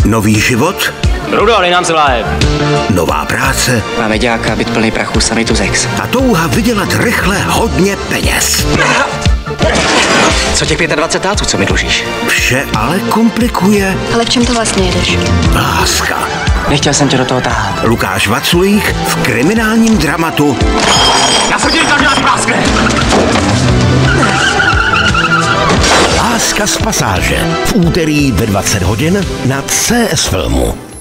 Nový život? Rudo, dej nám celáeb. Nová práce? Máme děláka, byt plný prachu, samý tu zex. A touha vydělat rychle hodně peněz. Co těch 25 táců, co mi dlužíš? Vše ale komplikuje Ale v čem to vlastně jedeš? láska. Nechtěl jsem tě do toho tahat. Lukáš Vaculík v kriminálním dramatu Já jsem tě říkal, že nás práskne. Láska z pasáže. V úterý ve 20 hodin na CS Filmu.